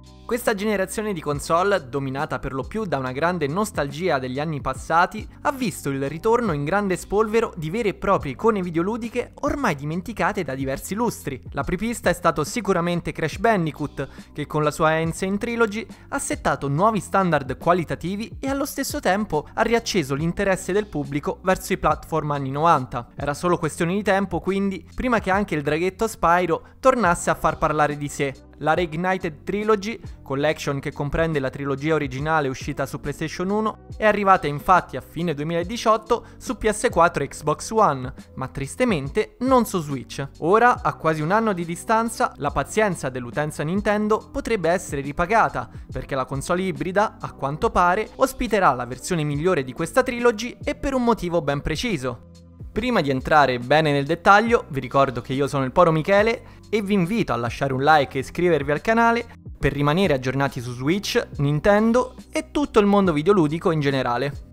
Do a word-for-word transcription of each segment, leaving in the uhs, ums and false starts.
Questa generazione di console, dominata per lo più da una grande nostalgia degli anni passati, ha visto il ritorno in grande spolvero di vere e proprie icone videoludiche ormai dimenticate da diversi lustri. L'apripista è stato sicuramente Crash Bandicoot, che con la sua Insane Trilogy ha settato nuovi standard qualitativi e allo stesso tempo ha riacceso l'interesse del pubblico verso i platform anni novanta. Era solo questione di tempo, quindi, prima che anche il draghetto Spyro tornasse a far parlare di sé. La Reignited Trilogy, collection che comprende la trilogia originale uscita su PlayStation uno, è arrivata infatti a fine duemiladiciotto su P S quattro e Xbox One, ma tristemente non su Switch. Ora, a quasi un anno di distanza, la pazienza dell'utenza Nintendo potrebbe essere ripagata, perché la console ibrida, a quanto pare, ospiterà la versione migliore di questa trilogy e per un motivo ben preciso. Prima di entrare bene nel dettaglio, vi ricordo che io sono il Poro Michele e vi invito a lasciare un like e iscrivervi al canale per rimanere aggiornati su Switch, Nintendo e tutto il mondo videoludico in generale.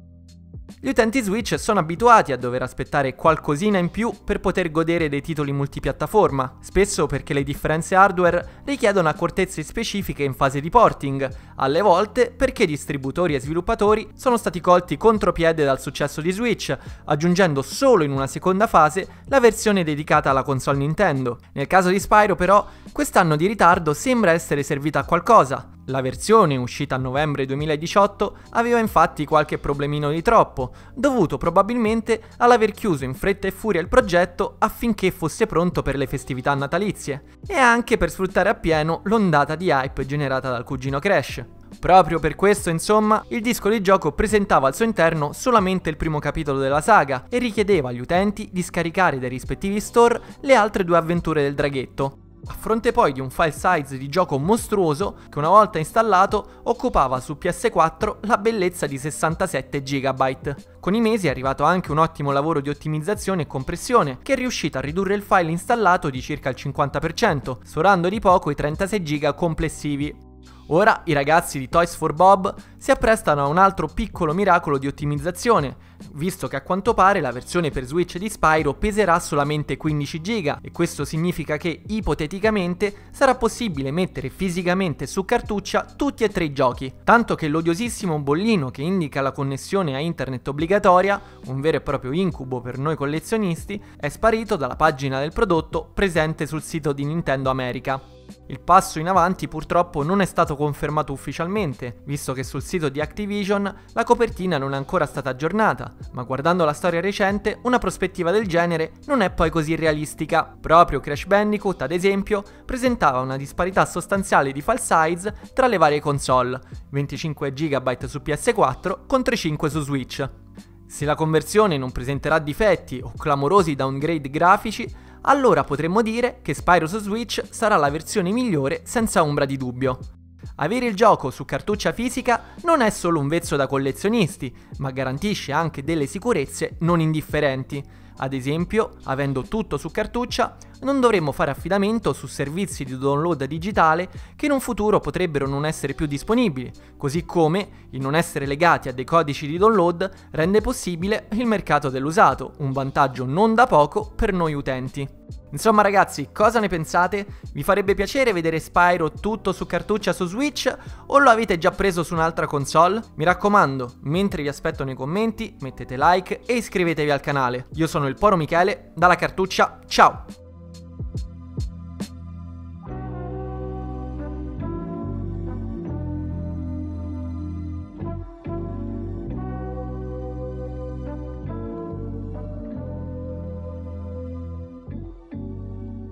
Gli utenti Switch sono abituati a dover aspettare qualcosina in più per poter godere dei titoli multipiattaforma, spesso perché le differenze hardware richiedono accortezze specifiche in fase di porting, alle volte perché distributori e sviluppatori sono stati colti contropiede dal successo di Switch, aggiungendo solo in una seconda fase la versione dedicata alla console Nintendo. Nel caso di Spyro però, quest'anno di ritardo sembra essere servita a qualcosa. La versione, uscita a novembre duemiladiciotto, aveva infatti qualche problemino di troppo, dovuto probabilmente all'aver chiuso in fretta e furia il progetto affinché fosse pronto per le festività natalizie, e anche per sfruttare appieno l'ondata di hype generata dal cugino Crash. Proprio per questo, insomma, il disco di gioco presentava al suo interno solamente il primo capitolo della saga e richiedeva agli utenti di scaricare dai rispettivi store le altre due avventure del draghetto, a fronte poi di un file size di gioco mostruoso che una volta installato occupava su P S quattro la bellezza di sessantasette giga. Con i mesi è arrivato anche un ottimo lavoro di ottimizzazione e compressione che è riuscito a ridurre il file installato di circa il cinquanta per cento, sforando di poco i trentasei giga complessivi. Ora i ragazzi di Toys for Bob si apprestano a un altro piccolo miracolo di ottimizzazione, visto che a quanto pare la versione per Switch di Spyro peserà solamente quindici giga e questo significa che ipoteticamente sarà possibile mettere fisicamente su cartuccia tutti e tre i giochi, tanto che l'odiosissimo bollino che indica la connessione a internet obbligatoria, un vero e proprio incubo per noi collezionisti, è sparito dalla pagina del prodotto presente sul sito di Nintendo America. Il passo in avanti purtroppo non è stato confermato ufficialmente, visto che sul sito di Activision la copertina non è ancora stata aggiornata, ma guardando la storia recente una prospettiva del genere non è poi così realistica. Proprio Crash Bandicoot, ad esempio, presentava una disparità sostanziale di file size tra le varie console, venticinque giga su P S quattro contro i cinque su Switch. Se la conversione non presenterà difetti o clamorosi downgrade grafici, allora potremmo dire che Spyro su Switch sarà la versione migliore senza ombra di dubbio. Avere il gioco su cartuccia fisica non è solo un vezzo da collezionisti, ma garantisce anche delle sicurezze non indifferenti. Ad esempio, avendo tutto su cartuccia, non dovremmo fare affidamento su servizi di download digitale che in un futuro potrebbero non essere più disponibili, così come il non essere legati a dei codici di download rende possibile il mercato dell'usato, un vantaggio non da poco per noi utenti. Insomma ragazzi, cosa ne pensate? Vi farebbe piacere vedere Spyro tutto su cartuccia su Switch o lo avete già preso su un'altra console? Mi raccomando, mentre vi aspetto nei commenti, mettete like e iscrivetevi al canale. Io sono il Poro Michele, dalla cartuccia, ciao!